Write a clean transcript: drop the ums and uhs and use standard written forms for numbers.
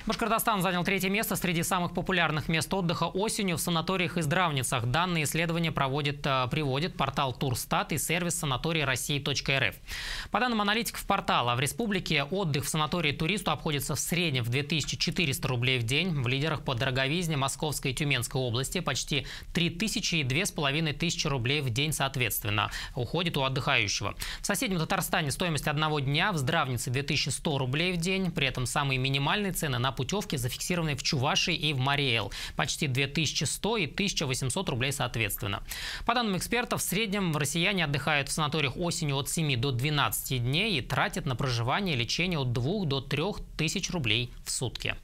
Башкортостан занял третье место среди самых популярных мест отдыха осенью в санаториях и здравницах. Данные исследования приводит портал Турстат и сервис санаторий России.рф. По данным аналитиков портала, в республике отдых в санатории туристу обходится в среднем в 2400 рублей в день. В лидерах по дороговизне Московской и Тюменской области почти 3000 и 2500 рублей в день соответственно уходит у отдыхающего. В соседнем Татарстане стоимость одного дня в здравнице 2100 рублей в день. При этом самые минимальные цены на путевки зафиксированы в Чувашии и в Марий-Эл. Почти 2100 и 1800 рублей соответственно. По данным экспертов, в среднем россияне отдыхают в санаториях осенью от 7 до 12 дней и тратят на проживание и лечение от 2 до 3 тысяч рублей в сутки.